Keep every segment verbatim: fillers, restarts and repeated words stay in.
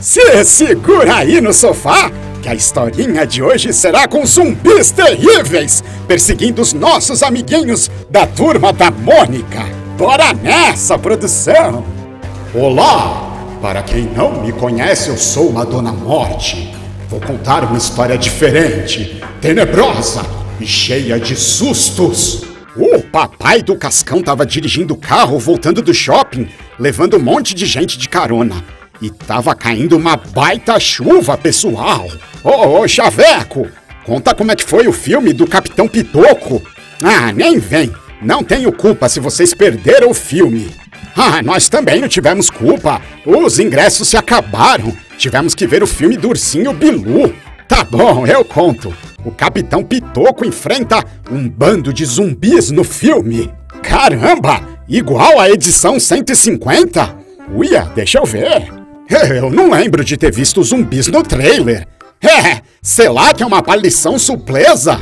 Se segura aí no sofá, que a historinha de hoje será com zumbis terríveis perseguindo os nossos amiguinhos da Turma da Mônica. Bora nessa, produção! Olá! Para quem não me conhece, eu sou a Dona Morte. Vou contar uma história diferente, tenebrosa e cheia de sustos. O papai do Cascão tava dirigindo o carro voltando do shopping, levando um monte de gente de carona. E tava caindo uma baita chuva, pessoal. Ô, ô, Chaveco, conta como é que foi o filme do Capitão Pitoco. Ah, nem vem. Não tenho culpa se vocês perderam o filme. Ah, nós também não tivemos culpa. Os ingressos se acabaram. Tivemos que ver o filme do Ursinho Bilu. Tá bom, eu conto. O Capitão Pitoco enfrenta um bando de zumbis no filme. Caramba, igual a edição cento e cinquenta? Uia, deixa eu ver. Eu não lembro de ter visto zumbis no trailer. É, sei lá que é uma aparição surpresa.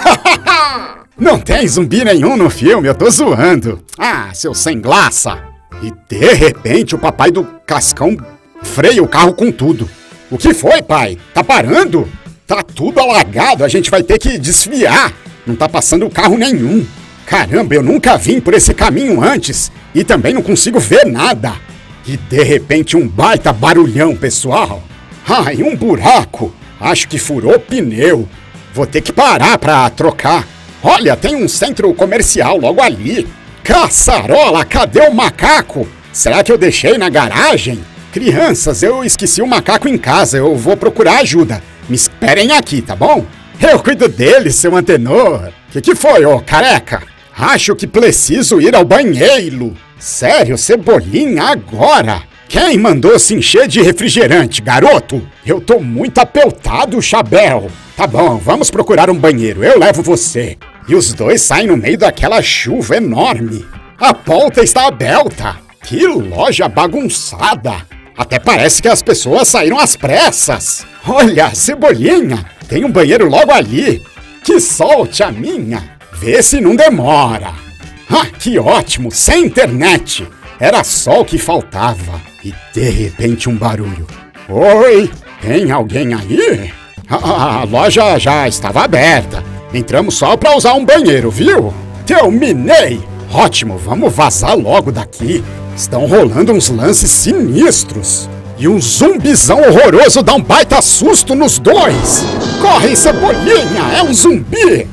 Não tem zumbi nenhum no filme, eu tô zoando. Ah, seu sem graça. E de repente o papai do Cascão freia o carro com tudo. O que foi, pai? Tá parando? Tá tudo alagado, a gente vai ter que desviar. Não tá passando carro nenhum. Caramba, eu nunca vim por esse caminho antes. E também não consigo ver nada. E de repente um baita barulhão, pessoal. Ai, um buraco. Acho que furou o pneu. Vou ter que parar pra trocar. Olha, tem um centro comercial logo ali. Caçarola, cadê o macaco? Será que eu deixei na garagem? Crianças, eu esqueci o macaco em casa. Eu vou procurar ajuda. Me esperem aqui, tá bom? Eu cuido dele, seu antenor. Que que foi, ô careca? Acho que preciso ir ao banheiro. Sério, Cebolinha, agora? Quem mandou se encher de refrigerante, garoto? Eu tô muito apertado, Chabel. Tá bom, vamos procurar um banheiro, eu levo você. E os dois saem no meio daquela chuva enorme. A porta está aberta. Que loja bagunçada. Até parece que as pessoas saíram às pressas. Olha, Cebolinha, tem um banheiro logo ali. Que solte a minha. Vê se não demora. Ah, que ótimo, sem internet. Era só o que faltava. E de repente um barulho. Oi, tem alguém aí? A, a loja já estava aberta. Entramos só para usar um banheiro, viu? Terminei. Ótimo, vamos vazar logo daqui. Estão rolando uns lances sinistros. E um zumbizão horroroso dá um baita susto nos dois. Corre, Cebolinha, é um zumbi.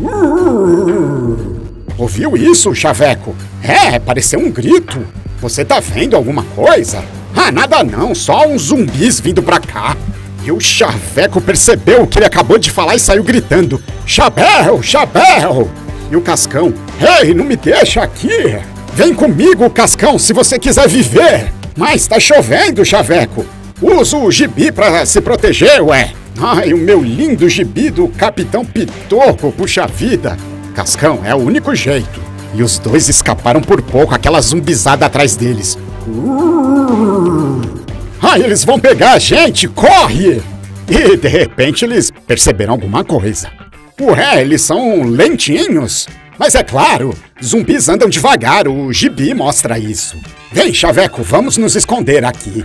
Uh! Ouviu isso, Chaveco? É, pareceu um grito. Você tá vendo alguma coisa? Ah, nada não, só uns zumbis vindo pra cá. E o Chaveco percebeu o que ele acabou de falar e saiu gritando. Chabel, Chabel! E o Cascão, ei, não me deixa aqui. Vem comigo, Cascão, se você quiser viver. Mas tá chovendo, Chaveco. Usa o gibi pra se proteger, ué. Ai, o meu lindo gibi do Capitão Pitoco, puxa vida. Cascão, é o único jeito. E os dois escaparam por pouco, aquela zumbizada atrás deles. Uh! Ah, eles vão pegar a gente, corre! E de repente eles perceberam alguma coisa. Ué, eles são lentinhos? Mas é claro, zumbis andam devagar, o gibi mostra isso. Vem, Chaveco, vamos nos esconder aqui.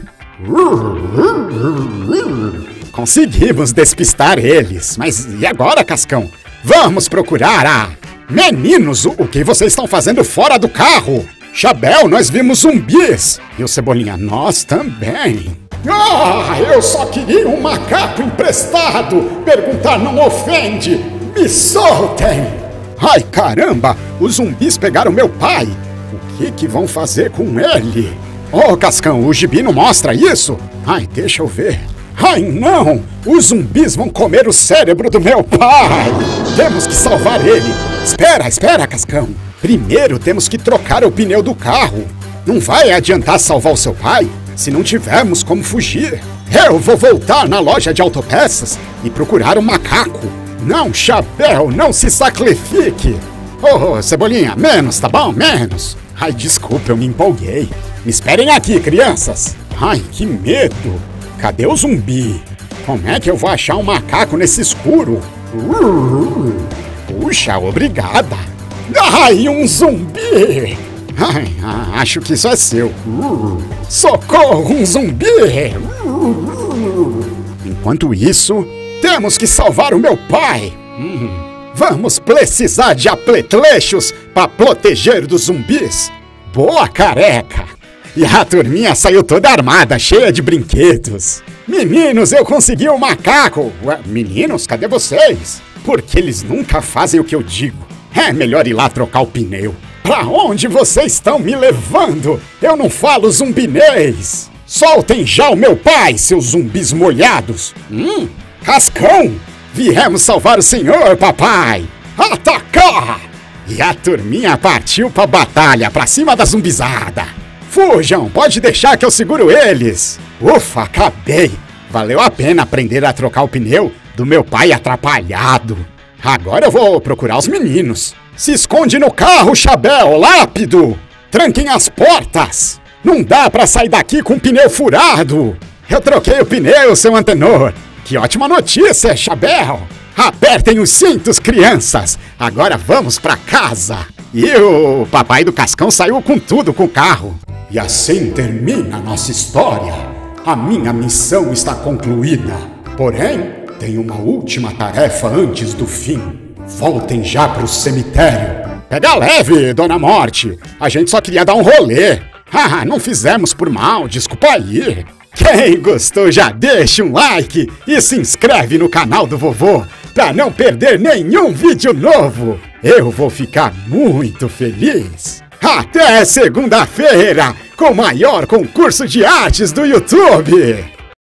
Conseguimos despistar eles, mas e agora, Cascão? Vamos procurar a... Meninos, o, o que vocês estão fazendo fora do carro? Chabel, nós vimos zumbis. E o Cebolinha, nós também. Ah, eu só queria um macaco emprestado. Perguntar não ofende. Me soltem. Ai, caramba, os zumbis pegaram meu pai. O que que vão fazer com ele? Ô, oh, Cascão, o gibi não mostra isso? Ai, deixa eu ver. Ai, não! Os zumbis vão comer o cérebro do meu pai! Temos que salvar ele! Espera, espera, Cascão! Primeiro temos que trocar o pneu do carro. Não vai adiantar salvar o seu pai se não tivermos como fugir. Eu vou voltar na loja de autopeças e procurar um macaco. Não, Chabel, não se sacrifique! Ô, oh, Cebolinha, menos, tá bom? Menos! Ai, desculpa, eu me empolguei. Me esperem aqui, crianças! Ai, que medo! Cadê o zumbi? Como é que eu vou achar um macaco nesse escuro? Uh, puxa, obrigada! Ai, um zumbi! Ai, acho que isso é seu. Uh, socorro, um zumbi! Uh, Enquanto isso, temos que salvar o meu pai. Hum. Vamos precisar de apletlechos para proteger dos zumbis. Boa, careca! E a turminha saiu toda armada, cheia de brinquedos. Meninos, eu consegui um macaco! Ué, meninos, cadê vocês? Porque eles nunca fazem o que eu digo. É melhor ir lá trocar o pneu. Pra onde vocês estão me levando? Eu não falo zumbinês! Soltem já o meu pai, seus zumbis molhados! Hum, Cascão! Viemos salvar o senhor, papai! Atacar! E a turminha partiu pra batalha, pra cima da zumbizada. Fujam, pode deixar que eu seguro eles. Ufa, acabei. Valeu a pena aprender a trocar o pneu do meu pai atrapalhado. Agora eu vou procurar os meninos. Se esconde no carro, Chabel, lápido! Tranquem as portas! Não dá pra sair daqui com o pneu furado! Eu troquei o pneu, seu antenor! Que ótima notícia, Chabel! Apertem os cintos, crianças! Agora vamos pra casa! E o papai do Cascão saiu com tudo com o carro. E assim termina a nossa história. A minha missão está concluída. Porém, tem uma última tarefa antes do fim. Voltem já pro cemitério. Pega leve, Dona Morte. A gente só queria dar um rolê. Ah, não fizemos por mal, desculpa aí. Quem gostou já deixa um like e se inscreve no canal do vovô para não perder nenhum vídeo novo. Eu vou ficar muito feliz. Até segunda-feira com o maior concurso de artes do YouTube.